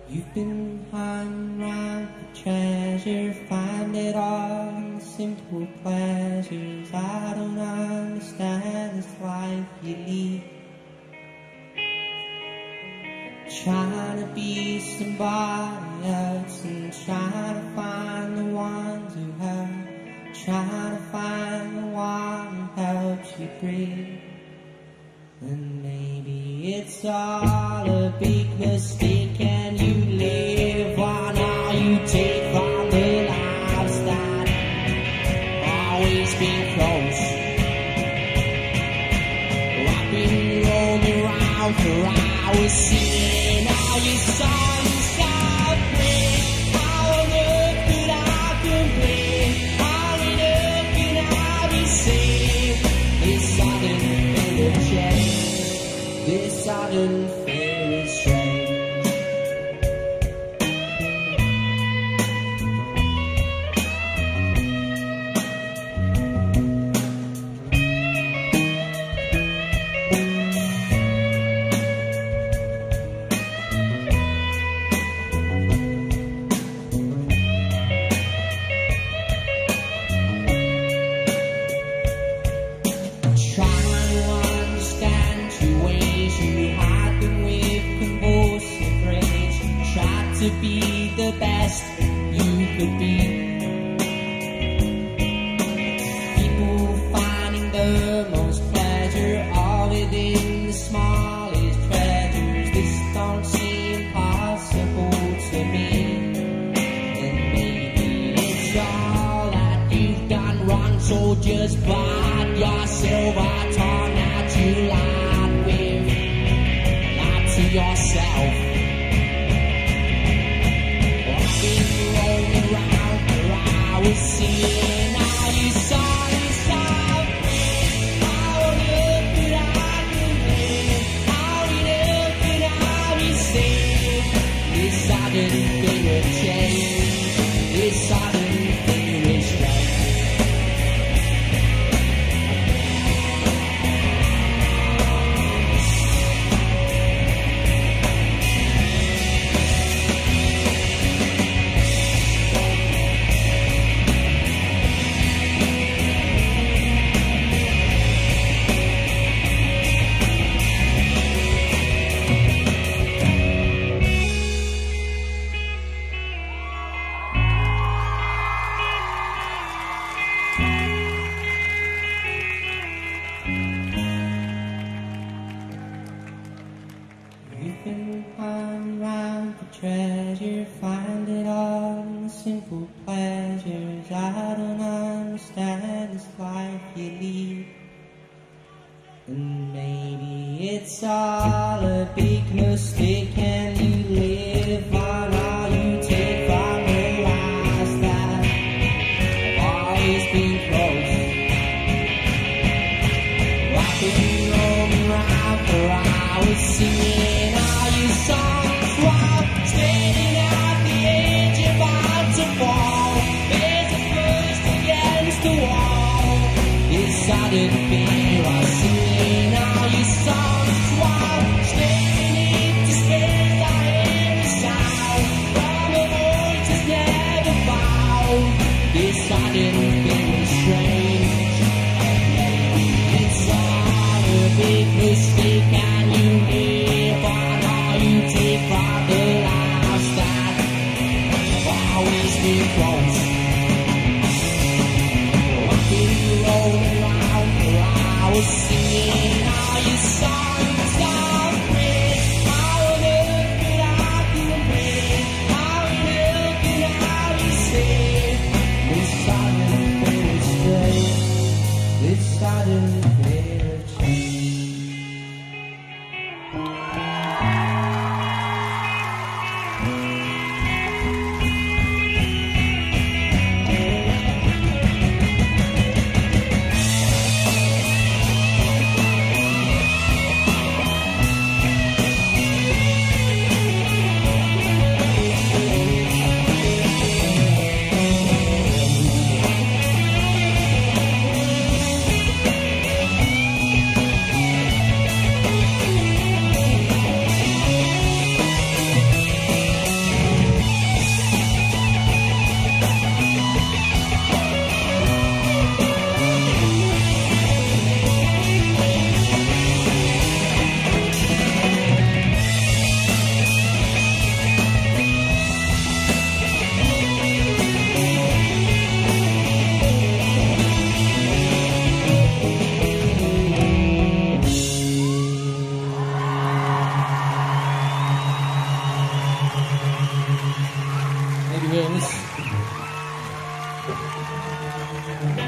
You've been hung around for treasure, find it all in the simple pleasures. I don't understand this life you lead, trying to be somebody else and trying to find the ones who help, trying to find the one who helps you breathe. And maybe it's all a big mistake and you live one all you take from the lives that always been close. I've been rolling around for hours singing all your songs of praise. How on earth could I complain? How on earth can I be saved? This sudden fatal change, this sudden fatal change. To be the best you could be. People finding the most pleasure all within the smallest treasures. This don't seem possible to me. And maybe it's all that you've done wrong, so just bite yourself a tongue that you lied with, lie to yourself. I was seeing all you songs of praise. How on earth could I complain? How on earth could I be saved? This sudden fatal change, this sudden fatal change. You've been hung around for treasure, find it all in the simple pleasures. I don't understand this life you lead, and maybe it's all a big mistake and you live on all you take from the lives that have always been close. I've been roaming around for hours singing all your songs while standing at the edge about to fall. There's a first against the wall. This sudden fear of singing all your songs while standing in despair. I hear the sound from a voice that's never found. This sudden fear is strange. It's all a big mistake and you live on all you take from the lives that have always been close. I've been rolling around for hours singing all your songs of praise. How on earth could I complain? How on earth could I be saved? This sudden fatal change, this sudden fatal change. Indians.